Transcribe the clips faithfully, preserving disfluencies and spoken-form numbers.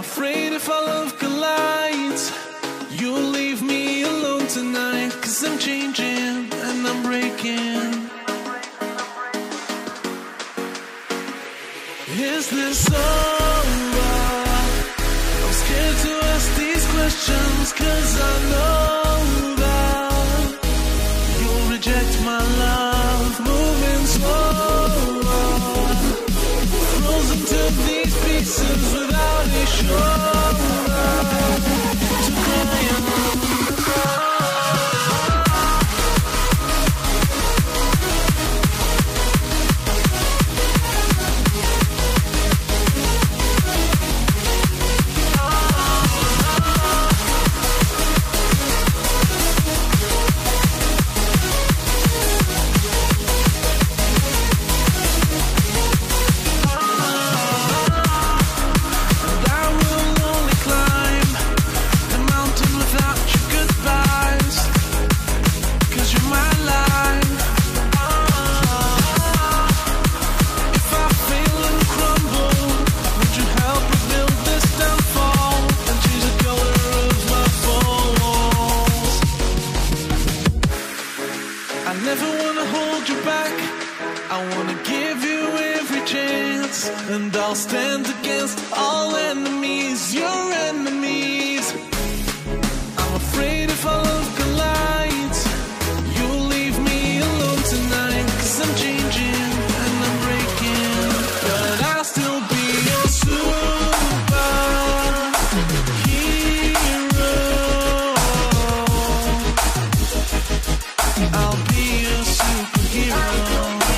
afraid if our love collides, you'll leave me alone tonight. Cause I'm changing and I'm breaking. Is this over? I'm scared to ask these questions, cause I know that you'll reject my love. Moving slower, frozen to these pieces without a shoulder to cry on. And I'll stand against all enemies, your enemies. I'm afraid if our love collides, you'll leave me alone tonight. Cause I'm changing and I'm breaking, but I'll still be your superhero. I'll be your superhero.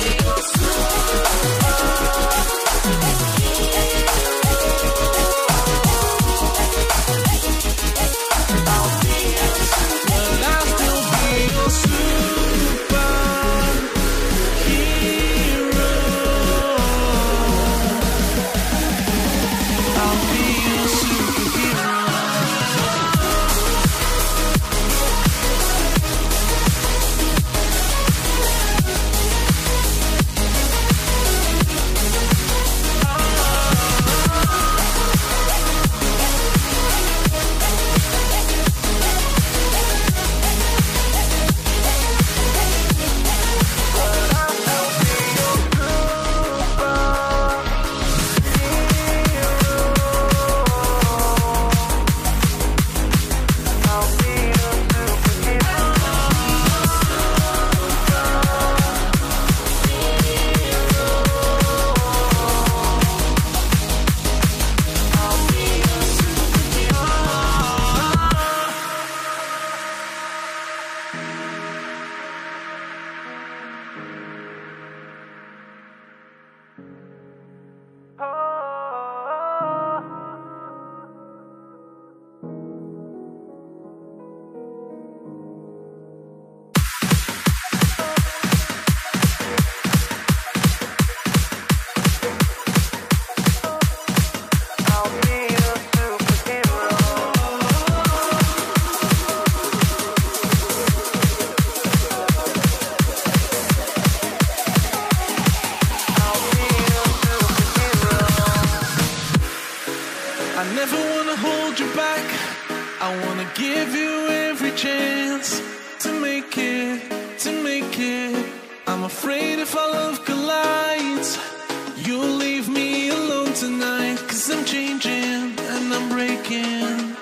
Give you every chance to make it, to make it. I'm afraid if our love collides, you'll leave me alone tonight. Cause I'm changing and I'm breaking.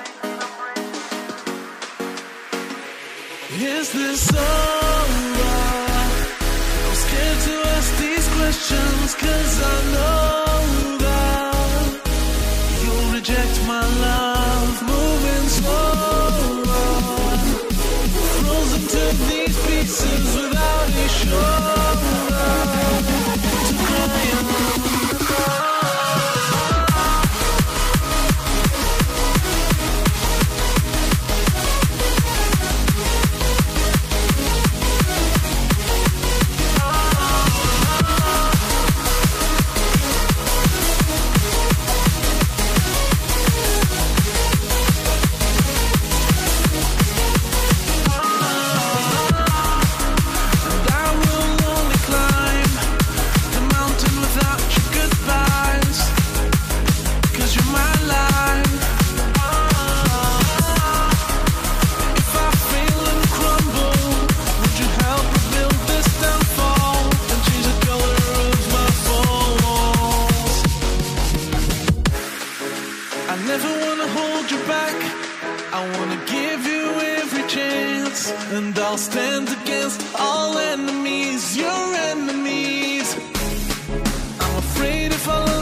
Is this over? I'm scared to ask these questions, cause I know that you'll reject my love. Moving slower, frozen to these pieces without a shoulder to cry on. never wanna hold you back. I wanna give you every chance, and I'll stand against all enemies, your enemies. I'm afraid if I